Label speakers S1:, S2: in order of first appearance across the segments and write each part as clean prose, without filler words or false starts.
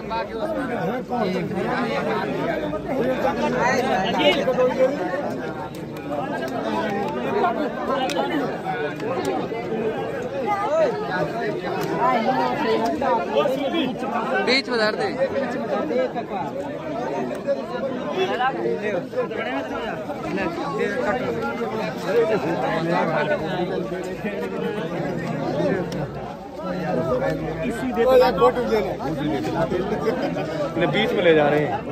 S1: बीच में धर दे।
S2: बीच में ले जा रहे हैं।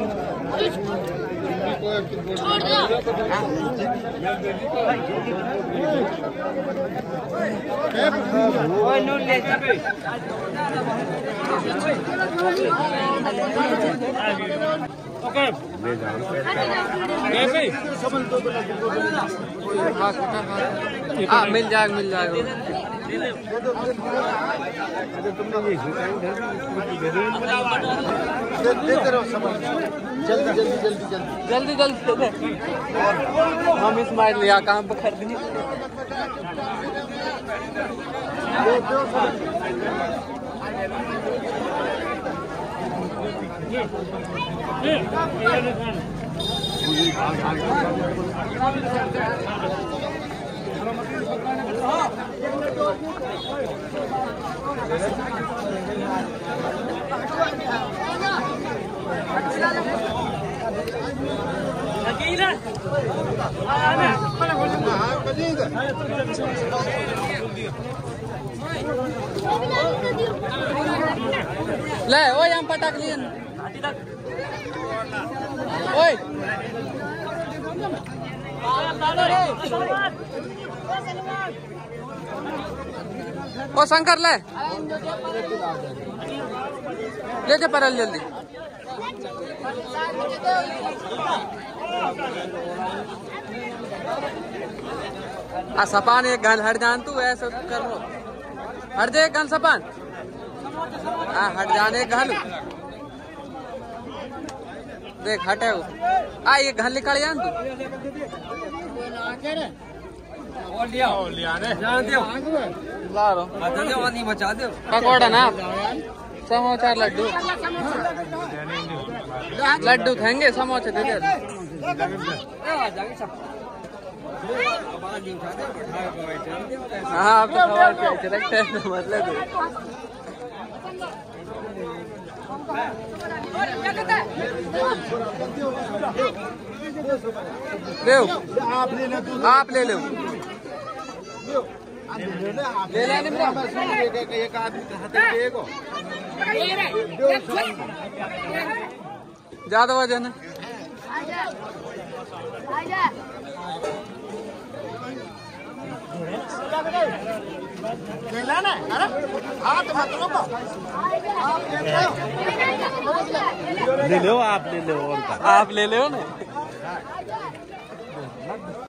S1: हाँ मिल जाएगा मिल जाएगा।
S3: जल्दी जल्दी जल्दी
S1: जल्दी जल्दी जल्दी हम इस्माइल लिया काम पर कर दी। ले ओए हम पटक लिए ओए ओ शंकर ले ले परल जल्दी। सपान एक गन हट जान तू ऐसा कर लो हट दे गन सपान हट जाने गन देख हटे वो ये घन निकाल जान तू
S3: बचा दो
S1: पकौड़ा ना समोसा लड्डू लड्डू खाएंगे समोसे दे दे। हाँ आप तो सवाल पे रखते हैं मतलब ले आप ले लो ले लेने में
S3: एक आदमी
S1: ज्यादा वजन है।
S2: ले लो आप ले लो
S1: आप ले लो ना।